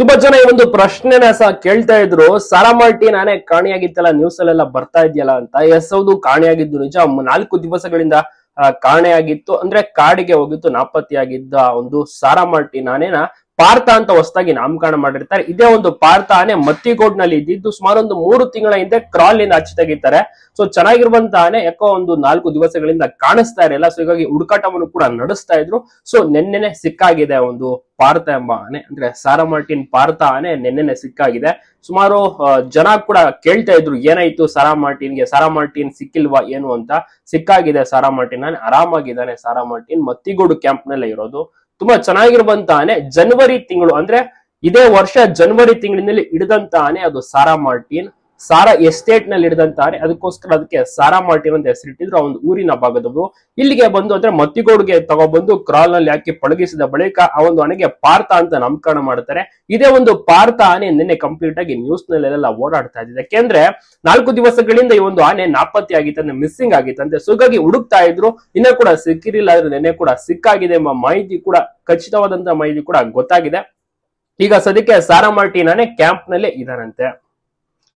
ತುಂಬಾ ಜನ ಈ ಒಂದು ಪ್ರಶ್ನೆನ ಸಹ ಕೇಳ್ತಾ ಇದ್ರು, ಸಾರಾ ಮಾರ್ಟಿನ್ ಆನೆ ಕಾಣೆಯಾಗಿತ್ತಲ್ಲ, ನ್ಯೂಸ್ ಅಲ್ಲೆಲ್ಲ ಬರ್ತಾ ಇದೆಯಲ್ಲ ಅಂತ. ಎಸ್, ಹೌದು, ಕಾಣೆಯಾಗಿದ್ದು ನಿಜ. 4 ದಿವಸಗಳಿಂದ ಕಾಣೆಯಾಗಿತ್ತು, ಅಂದ್ರೆ ಕಾಡಿಗೆ ಹೋಗಿತ್ತು. ನಾಪತ್ತೆಯಾಗಿದ್ದ ಒಂದು ಸಾರಾ ಮಾರ್ಟಿನ್ ಆನೆನ ಪಾರ್ಥ ಅಂತ ಹೊಸದಾಗಿ ನಾಮಕರಣ ಮಾಡಿರ್ತಾರೆ. ಇದೇ ಒಂದು ಪಾರ್ಥ ಆನೆ ಮತ್ತಿಗೋಡ್ನಲ್ಲಿ ಇದ್ದಿದ್ದು ಸುಮಾರು ಒಂದು 3 ತಿಂಗಳ ಹಿಂದೆ ಕ್ರಾಲ್ ಇಂದ ಆಚೆ ತೆಗಿತಾರೆ. ಸೊ ಚೆನ್ನಾಗಿರುವಂತ ಆನೆ ಯಾಕೋ ಒಂದು 4 ದಿವಸಗಳಿಂದ ಕಾಣಿಸ್ತಾ ಇರಲಿಲ್ಲ. ಸೊ ಹೀಗಾಗಿ ಹುಡುಕಾಟವನ್ನು ಕೂಡ ನಡೆಸ್ತಾ ಇದ್ರು. ಸೊ ನೆನ್ನೆನೆ ಸಿಕ್ಕಾಗಿದೆ ಒಂದು ಪಾರ್ಥ ಎಂಬ ಆನೆ, ಅಂದ್ರೆ ಸಾರಾ ಮಾರ್ಟಿನ್ ಪಾರ್ಥ ಆನೆ ನೆನ್ನೆನೆ ಸಿಕ್ಕಾಗಿದೆ. ಸುಮಾರು ಜನ ಕೂಡ ಕೇಳ್ತಾ ಇದ್ರು, ಏನಾಯ್ತು ಸಾರಾ ಮಾರ್ಟಿನ್ ಸಿಕ್ಕಿಲ್ವಾ ಏನು ಅಂತ. ಸಿಕ್ಕಾಗಿದೆ ಸಾರಾ ಮಾರ್ಟಿನ್ ಆನೆ, ಆರಾಮಾಗಿದ್ದಾನೆ ಸಾರಾ ಮಾರ್ಟಿನ್. ಮತ್ತಿಗೋಡು ಕ್ಯಾಂಪ್ ನಲ್ಲೇ ಇರೋದು. ತುಂಬಾ ಚೆನ್ನಾಗಿರುವಂತ ಆನೆ. ಜನವರಿ ತಿಂಗಳು, ಅಂದ್ರೆ ಇದೇ ವರ್ಷ ಜನವರಿ ತಿಂಗಳಿನಲ್ಲಿ ಹಿಡಿದಂತ ಆನೆ ಅದು ಸಾರಾ ಮಾರ್ಟಿನ್. ಸಾರಾ ಎಸ್ಟೇಟ್ ನಲ್ಲಿ ಹಿಡಿದಂತ ಆನೆ, ಅದಕ್ಕೋಸ್ಕರ ಅದಕ್ಕೆ ಸಾರಾ ಮಾರ್ಟಿನ್ ಅಂತ ಹೆಸರಿಟ್ಟಿದ್ರು. ಆ ಒಂದು ಊರಿನ ಭಾಗದವರು ಇಲ್ಲಿಗೆ ಬಂದು, ಅಂದ್ರೆ ಮತ್ತಿಗೋಡ್ಗೆ ತಗೊಬಂದು ಕ್ರಾಲ್ ನಲ್ಲಿ ಹಾಕಿ ಪಳಗಿಸಿದ ಬಳಿಕ ಆ ಒಂದು ಆನೆಗೆ ಪಾರ್ಥ ಅಂತ ನಾಮಕರಣ ಮಾಡ್ತಾರೆ. ಇದೇ ಒಂದು ಪಾರ್ಥ ಆನೆ ನಿನ್ನೆ ಕಂಪ್ಲೀಟ್ ಆಗಿ ನ್ಯೂಸ್ ನಲ್ಲೆಲ್ಲ ಓಡಾಡ್ತಾ ಇದೆ. ಯಾಕೆಂದ್ರೆ 4 ದಿವಸಗಳಿಂದ ಈ ಒಂದು ಆನೆ ನಾಪತ್ತೆ ಆಗಿತ್ತಂದ್ರೆ, ಮಿಸ್ಸಿಂಗ್ ಆಗಿತ್ತಂತೆ. ಸೊ ಹೀಗಾಗಿ ಹುಡುಕ್ತಾ ಇದ್ರು, ಇನ್ನೂ ಕೂಡ ಸಿಕ್ಕಿರಲಿಲ್ಲ. ಆದ್ರೆ ನಿನ್ನೆ ಕೂಡ ಸಿಕ್ಕಾಗಿದೆ ಎಂಬ ಮಾಹಿತಿ ಕೂಡ, ಖಚಿತವಾದಂತಹ ಮಾಹಿತಿ ಕೂಡ ಗೊತ್ತಾಗಿದೆ. ಈಗ ಸದ್ಯಕ್ಕೆ ಸಾರಾ ಮಾರ್ಟಿನ್ ಆನೆ ಕ್ಯಾಂಪ್ ನಲ್ಲೇ ಇದಾನಂತೆ.